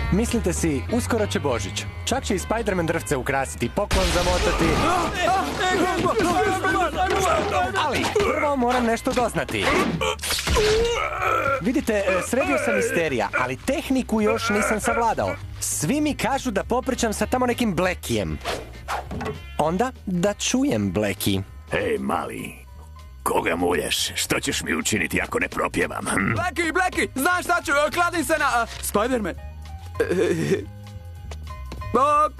Mislite si, uskoro će Božić. Čak će i Spider-Man drvce ukrasiti, poklon zamotati. Ali, prvo moram nešto doznati. Vidite, sredio sam misterija, ali tehniku još nisam savladao. Svi mi kažu da popričam sa tamo nekim Blackijem. Onda da čujem Blacki. Ej, mali, koga mulješ? Što ćeš mi učiniti ako ne propjevam? Blacki, znaš šta ću? Kladim se na... Spider-Man. Bok!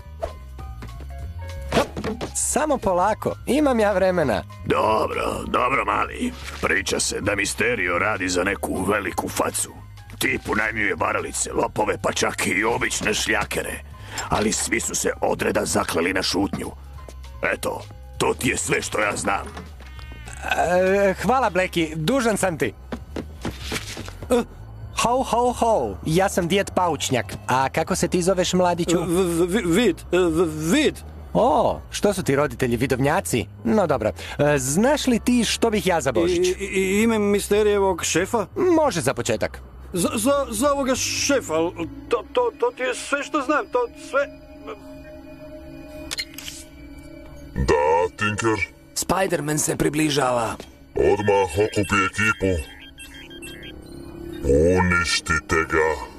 Samo polako, imam ja vremena. Dobro, mali. Priča se da Misterio radi za neku veliku facu. Tip unajmljuje varalice, lopove, pa čak i obične šljakere. Ali svi su se odreda zakleli na šutnju. Eto, to ti je sve što ja znam. Hvala, Blacki, dužan sam ti. Ho, ja sam djed Paučnjak. A kako se ti zoveš, mladiću? Vid. O, što su ti roditelji, vidovnjaci? No dobro, znaš li ti što bih ja za Božić? Ime Misterijevog šefa? Može za početak. Za ovoga šefa, to ti je sve što znam, to sve... Da, Tinker? Spider-Man se približava. Odmah okupi ekipu. Uništite ga.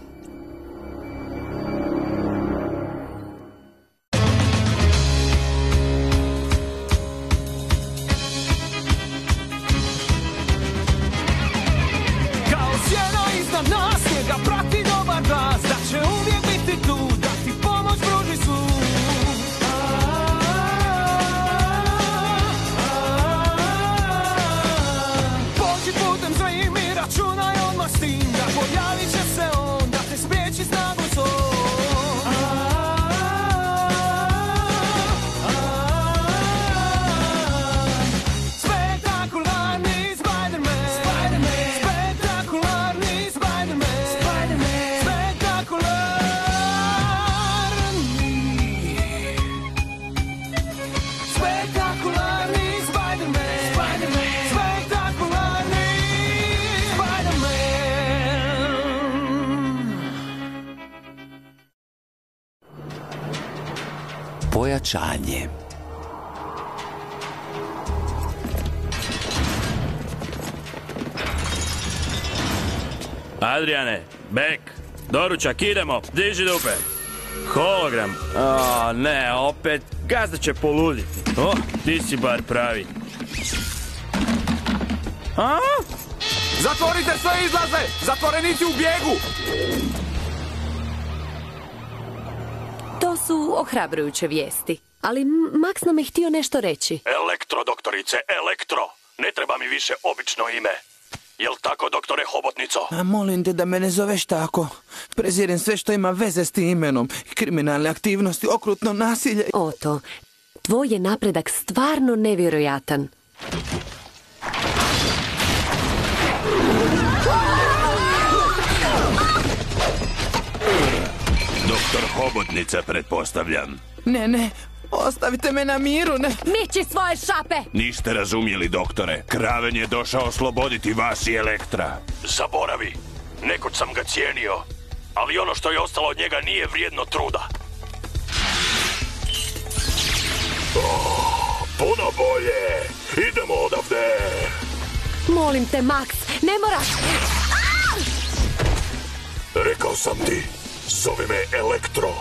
Kao sjena iznad nas, njega prati dobar glas, da će uvijek biti tu, da ti pomoć pruži svu. Pođi putem svojim i računaj odmah s tim, da pojavit će se on, da te spriječi snagom svom. Spektakularni Spider-Man, spektakularni Spider-Man, spektakularni. Spektakularni Spider-Man, spektakularni Spider-Man. Pojačanje. Adriane, Beck, doručak, idemo, diži dupe. Hologram, ne, opet, gazda će poluditi. O, ti si bar pravi. Zatvorite sve izlaze! Zatvorenici u bijegu! To su ohrabrujuće vijesti. Ali Max nam je htio nešto reći. Elektro, doktorice, elektro. Ne treba mi više obično ime. Jel tako, doktore Hobotnico? Molim te da me ne zoveš tako. Prezirem sve što ima veze s tim imenom. Kriminalne aktivnosti, okrutno nasilje. Oto, tvoj je napredak stvarno nevjerojatan. Doktor Hobotnica, pretpostavljam. Ne, ostavite me na miru, ne. Miči svoje šape! Niste razumjeli, doktore. Kraven je došao osloboditi vas i Elektra. Zaboravi. Nekoć sam ga cijenio, ali ono što je ostalo od njega nije vrijedno truda. Puno bolje. Idemo odavde. Molim te, Max, ne moraš... Rekao sam ti, zove me Elektro.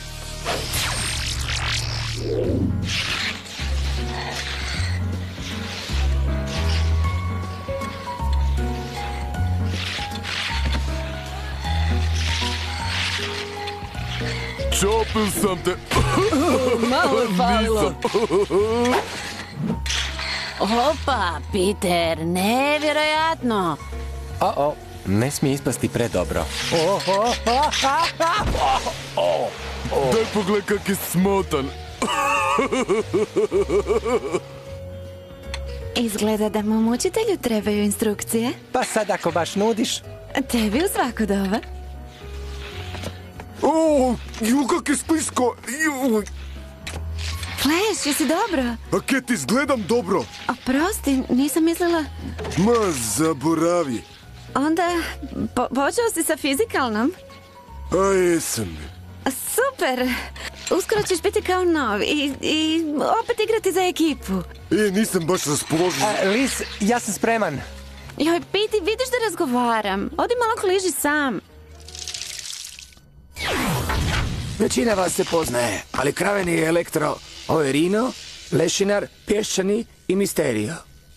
Čopil sam te. Malo je falilo. Opa, Peter, nevjerojatno. Ne smije ispasti predobro. Daj pogledaj kak je smotan. Izgleda da mom učitelju trebaju instrukcije. Pa sad ako baš nudiš. Tebi u svako doba. Ju, kak je sklisko. Flash, jesi dobro? A Ket, izgledam dobro. Oprosti, nisam mislila... Ma, zaboravi. Onda, počeo si sa fizikalnom? A jesam. Super! Uskoro ćeš biti kao nov i opet igrati za ekipu. Nisam baš raspoložen. Lis, ja sam spreman. Joj, Piti, vidiš da razgovaram. Odi malo kliži sam. Većina vas se poznaje, ali Kraveni je Elektro. Ovo je Rino, Lešinar, Pješčani i Misterio.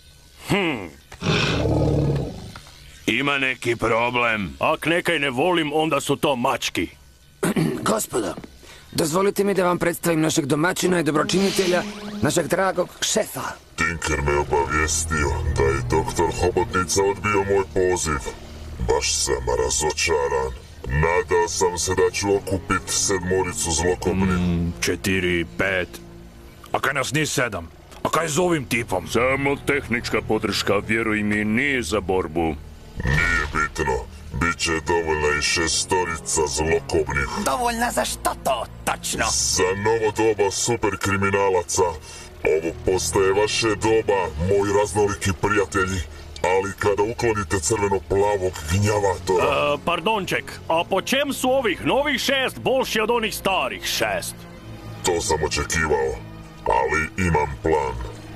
Ima neki problem. Ak nekaj ne volim, onda su to mački. Gospodo, dozvolite mi da vam predstavim našeg domaćina i dobročinitelja, našeg dragog šefa. Tinker me obavijestio da je doktor Hobotnica odbio moj poziv. Baš sam razočaran. Nadao sam se da ću okupit 7 zlokobnih. 4, 5. A kaj nas nije 7? A kaj z ovim tipom? Samo tehnička podrška, vjeruj mi, nije za borbu. Nije bitno. Biće dovoljna i 6 zlokobnih. Dovoljna za što to, tačno? Za novo doba superkriminalaca. Ovo postaje vaše doba, moji raznoliki prijatelji. Ali kada uklonite crveno-plavog gnjavatora... Pardonček, a po čem su ovih novih 6 boljši od onih starih 6? To sam očekivao, ali imam plan.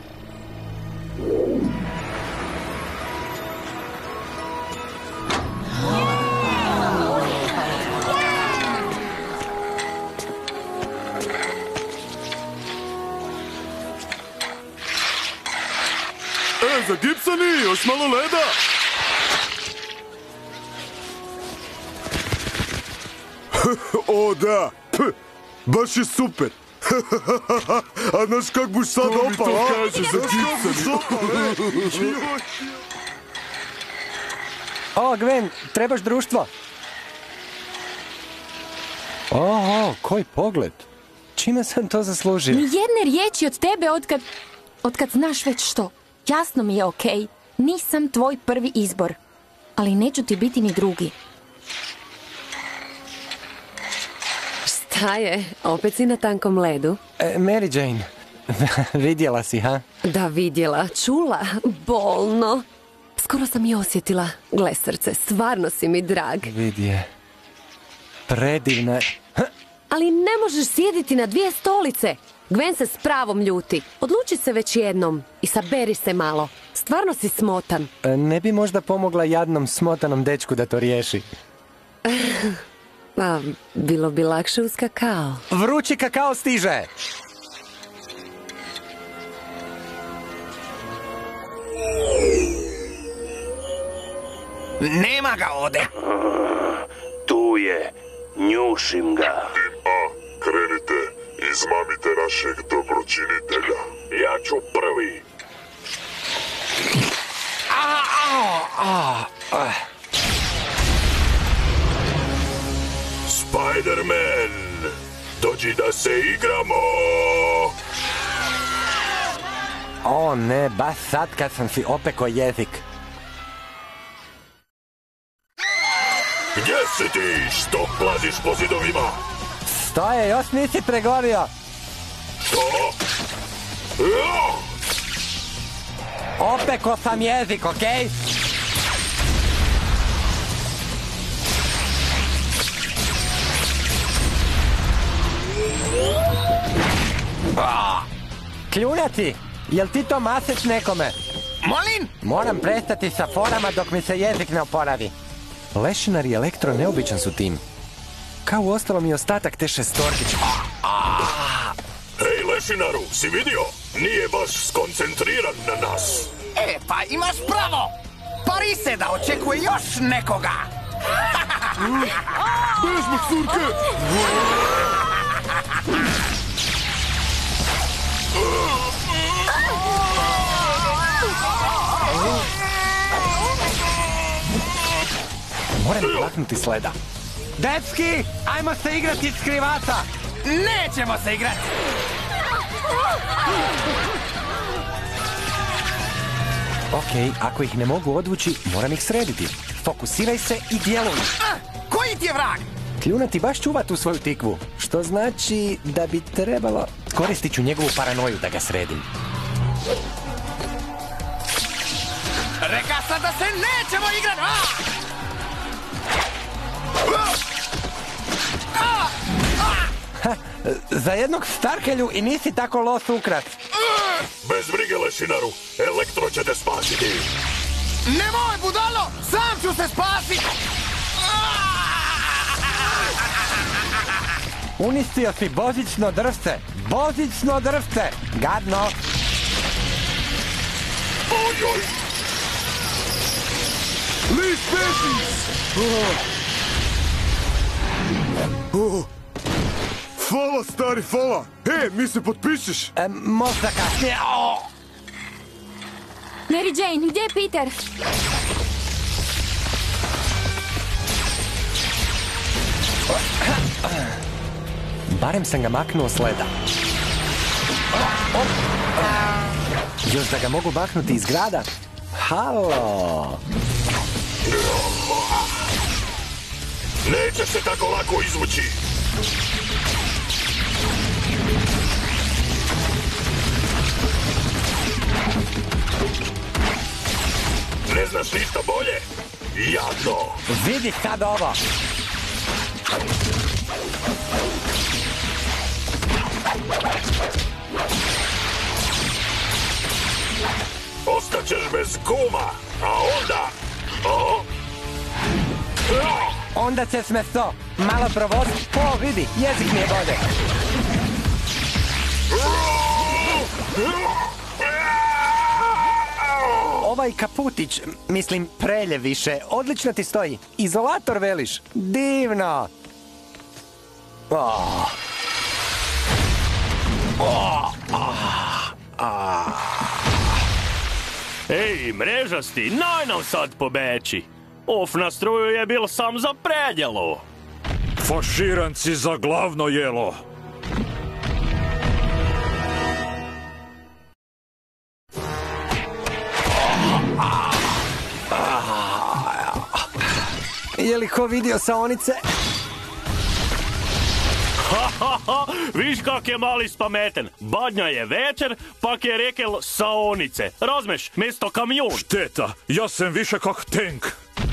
Za Gibsoni, još malo leda! O da, baš je super! A znaš kak buš sad opao, a? To mi to kaže za Gibsoni! O, Gwen, trebaš društvo? Oho, koji pogled! Čime sam to zaslužio? Ni jedne riječi od tebe otkad znaš već što. Jasno mi je okej. Nisam tvoj prvi izbor. Ali neću ti biti ni drugi. Šta je? Opet si na tankom ledu? Mary Jane, vidjela si, ha? Da, vidjela. Čula. Bolno. Skoro sam i osjetila. Gle, srce, stvarno si mi drag. Vidje. Predivna je. Ali ne možeš sjediti na 2 stolice. Gwen se s pravom ljuti. Odluči se već jednom i saberi se malo. Stvarno si smotan. Ne bi možda pomogla jadnom smotanom dečku da to riješi? Pa, bilo bi lakše uz kakao. Vrući kakao stiže! Nema ga ovdje. Tu je. Njušim ga. Tim A, krenite. Izmamite našeg dobročinitelja. Ja ću prvi. Spider-Man, dođi da se igramo. O ne, baš sad kad sam si opeko jezik. Gdje si ti? Što plaziš po zidovima? Stoje, još nisi pregorio. Što? Opeko sam jezik, okej? Kljunati, jel ti to maseć nekome? Molim? Moram prestati sa forama dok mi se jezik ne oporavi. Lešinar i Elektro neobičan su tim. Kao u ostalom i ostatak te 6. Hej, Lešinaru, si vidio? Nije baš skoncentriran na nas. Pa imaš pravo. Pari se da očekuje još nekoga. Bežmak, surke! Moram plaknuti sleda. Dečki, ajmo se igrati skrivaca! Nećemo se igrati! Okej, ako ih ne mogu odvući, moram ih srediti. Fokusiraj se i djeluj. Koji ti je vrag? Kljunati baš čuva tu svoju tikvu, što znači da bi trebalo... Koristit ću njegovu paranoju da ga sredim. Reka sam da se nećemo igrati! Za jednog starkelju i nisi tako los ukras. Bez brige, lešinaru, Elektro će te spasiti. Nemoj, budalo! Sam ću se spasiti! Uništio si božićno drvce. Božićno drvce. Gadno. Ojoj! Lee Species! Hvala, stari, hvala. Mi se potpišeš? Možda kasnije. Mary Jane, gdje je Peter? Barem sam ga maknuo s leda. Još da ga mogu maknuti iz grada? Halo! Neće se tako lako izvući. Ne znaš ništa bolje? Jadno! Vidi sad ovo! Ostaćeš bez guma, a onda... Onda će smesto. Malo provoz. Vidi, jezik mi je bolje. Ovaj kaputić, mislim preljeviše, odlično ti stoji. Izolator veliš. Divno. Ej, mrežasti, naj nam sad pobeći. Of na struju je bil sam za predjelo. Faširanci za glavno jelo. Je li ko vidio saonice? Viš kak je mali spameten. Badnja je večer, pak je rekel saonice. Razmeš, mesto kamion. Šteta, ja sam više kak tank.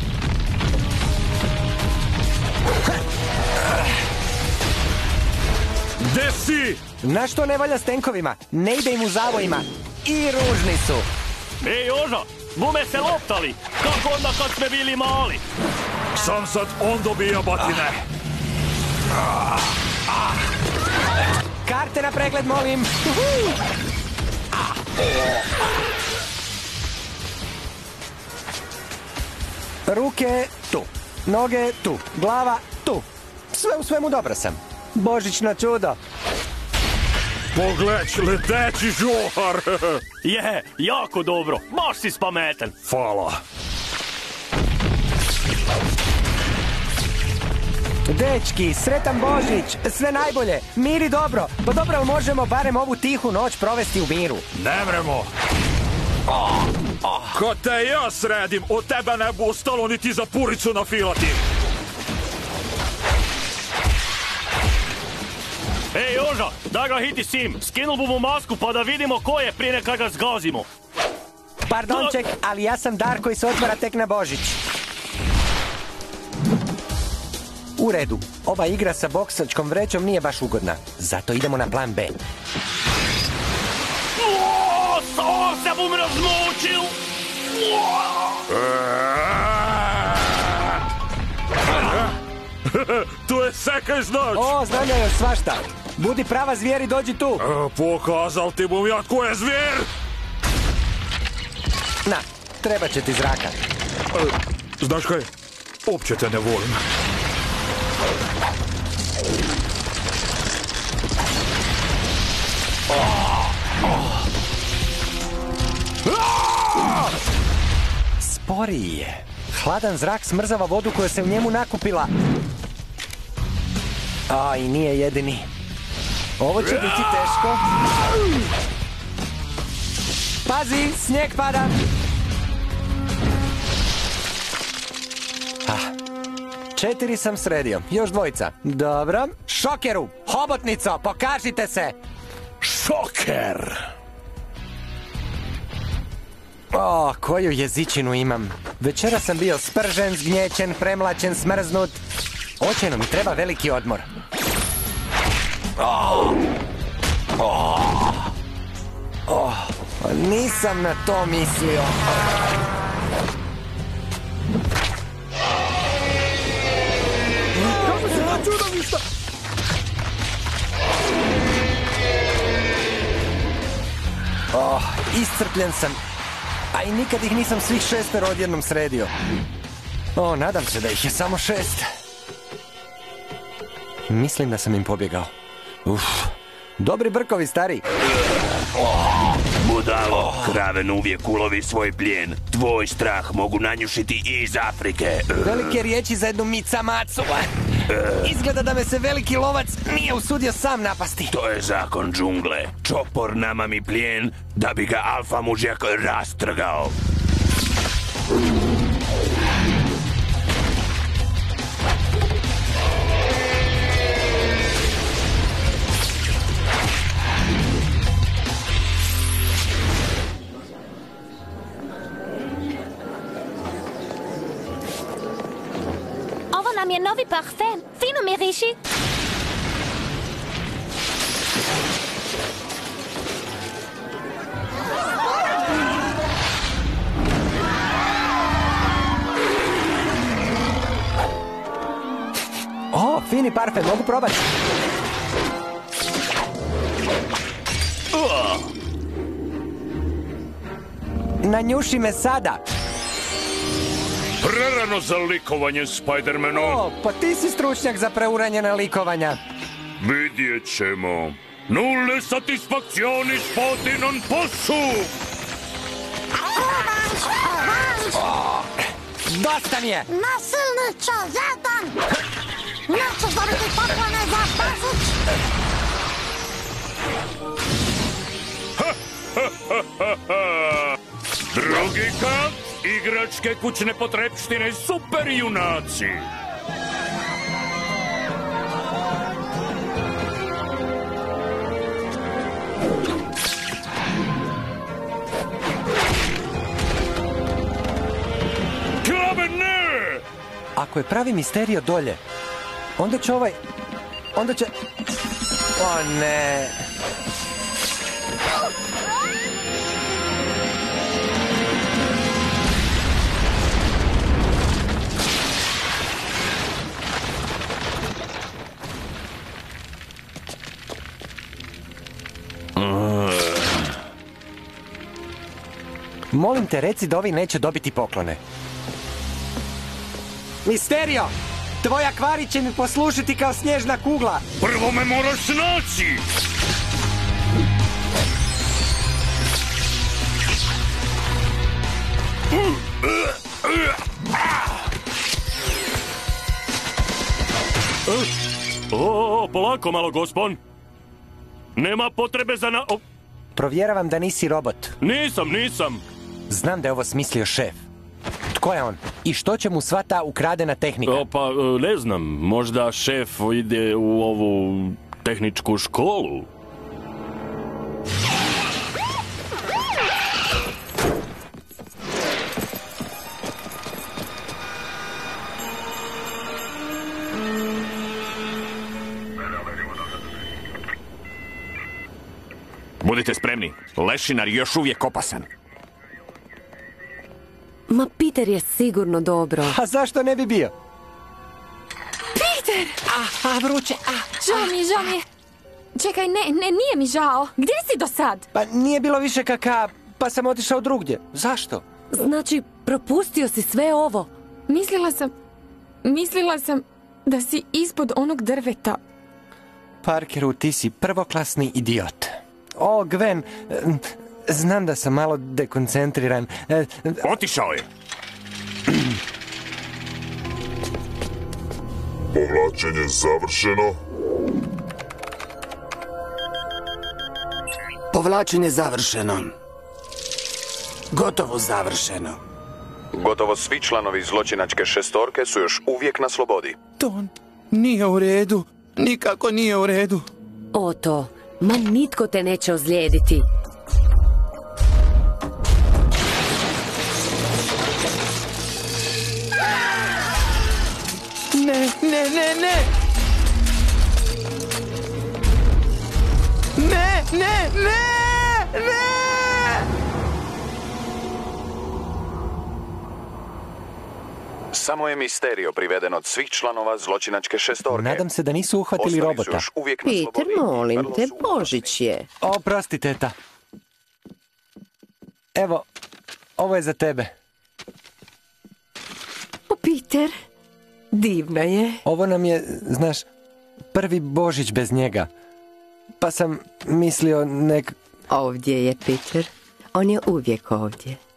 Gde si? Na što ne valja s tenkovima? Ne ide im u zavojima. I ružni su. Ej, Joža, bume se loptali. Kako onda kad sme bili mali? Sam sad on dobija batine. Karte na pregled, molim. Ruke tu. Noge tu. Glava tu. Sve u svemu dobro sam. Božićno čudo. Pogleć, leteći žohar. Je, jako dobro. Baš si spameten. Hvala. Dečki, sretan Božić, sve najbolje, mir i dobro. Pa dobro, ali možemo barem ovu tihu noć provesti u miru. Ne mremo. Kad te ja sredim, od tebe ne bu ostalo niti za puricu nafilati. Ej, Joža, da ga hiti sim. Skinul bu mu masku pa da vidimo ko je prije neka ga zgazimo. Pardonček, ali ja sam Darko i se otvara tek na Božić. U redu, ova igra sa boksačkom vrećom nije baš ugodna. Zato idemo na plan B. Sam se bum razmučil! Tu je sekaj znač. Znam ja još svašta. Budi prava zvijer i dođi tu. Pokazal ti bum ja tko je zvijer. Na, treba će ti zraka. Znaš kaj, opće te ne volim. Sporiji je. Hladan zrak smrzava vodu koja se u njemu nakupila. I nije jedini. Ovo će biti teško. Pazi, snijeg pada. 4 sam sredio, još 2. Dobro. Šokeru, hobotnico, pokažite se. Šoker! Koju jezičinu imam. Večera sam bio spržen, zgnjećen, premlačen, smrznut. Očajno mi treba veliki odmor. Nisam na to mislio. Kako se na čudovišta? Iscrpljen sam. A i nikad ih nisam svih 6 odjednom sredio. Nadam se da ih je samo 6. Mislim da sam im pobjegao. Dobri brkovi, stari. Budalo, kraven uvijek ulovi svoj plijen. Tvoj strah mogu nanjušiti i iz Afrike. Velike riječi za jednu mica-macu. Izgleda da me se veliki lovac nije usudio sam napasti. To je zakon džungle. Čopor nama mi plijen da bi ga alfa mužjak rastrgao. Nam je novi parfem. Fino miriši. Fini parfem, mogu probati. Nanjuši me sada. Prerano za likovanje, Spider-Manu. Pa ti si stručnjak za preuranjena likovanja. Vidjet ćemo. Nulle satisfakcioni spoti non possu. Dosta mi je. Nasilniče, jedan. Nećeš dobiti poklone za Božić. Drugi kap. Igračke, kućne potrepštine, super junaci! Kraven, ne! Ako je pravi Misterio dolje, onda će onda će... O ne... Molim te, reci da ovi neće dobiti poklone. Misterio! Tvoj akvarij će mi poslužiti kao snježna kugla. Prvo me moraš naći! Polako malo, gospon. Nema potrebe za Provjeravam da nisi robot. Nisam. Znam da je ovo smislio šef. Tko je on? I što će mu sva ta ukradena tehnika? Pa, ne znam. Možda šef ide u ovu tehničku školu. Budite spremni. Lešinar još uvijek opasan. Ma Peter je sigurno dobro. A zašto ne bi bio? Peter! Vruće. Žao mi je. Čekaj, nije mi žao. Gdje si do sad? Pa nije bilo više kaka, pa sam otišao drugdje. Zašto? Znači, propustio si sve ovo. Mislila sam da si ispod onog drveta. Parkeru, ti si prvoklasni idiot. O, Gwen, znam da sam malo dekoncentriran. Otišao je. Povlačenje završeno. Povlačenje završeno. Gotovo završeno. Gotovo svi članovi zločinačke šestorke su još uvijek na slobodi. To nije u redu. Nikako nije u redu. Oto, ma nitko te neće ozlijediti. Ne. Samo je Misterio priveden od svih članova zločinačke šestorke. Nadam se da nisu uhvatili Ostali su robota. još uvijek na Peter, slobodi. molim te, Božić je. Oprosti, teta. Evo, ovo je za tebe. O, Peter, divna je. Ovo nam je, znaš, prvi Božić bez njega. Pa sam mislio Ovdje je, Peter. On je uvijek ovdje.